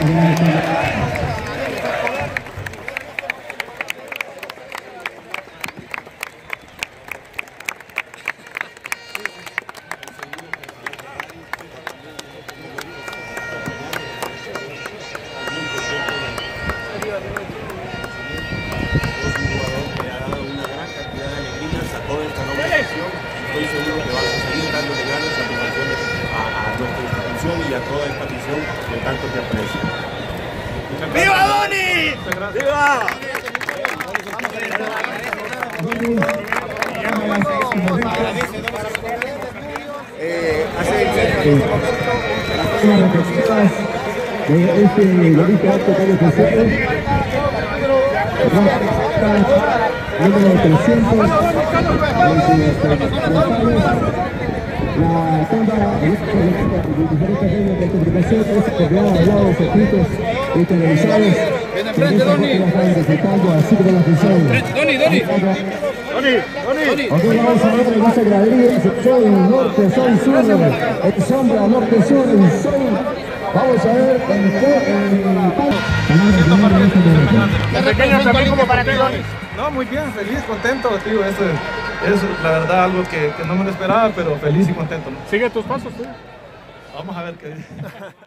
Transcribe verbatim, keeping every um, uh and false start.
Estoy seguro que vas a seguir dándole grandes satisfacciones a, a nuestra institución y a toda esta afición que tanto te aprecia. ¡Viva Doni! ¡Viva! Eh, hace las respectivas de este bonito acto tan especial. Número trescientos, la tanda de diferentes medios de comunicación es copiada de lados, circuitos y televisados. Ven enfrente, Doni. Así como la afición. Doni, Doni. Doni, Doni. Ok, vamos a ver en esta gradería, soy norte, soy sur, en sombra, norte, sur, en sol. Vamos a ver en qué pequeño también como para ti, Doni. No, muy bien, feliz, contento, tío. Eso es, es la verdad algo que, que no me lo esperaba, pero feliz y contento, ¿no? Sigue tus pasos, tío. Vamos a ver qué dice.